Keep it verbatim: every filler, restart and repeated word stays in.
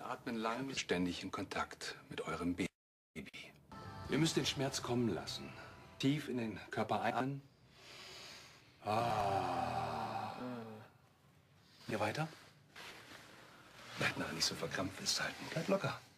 atmen lang, ständig in Kontakt mit eurem Baby. Ihr müsst den Schmerz kommen lassen. Tief in den Körper ein. Ah. Hier weiter. Bleibt nachher nicht so verkrampft festhalten. Bleibt locker.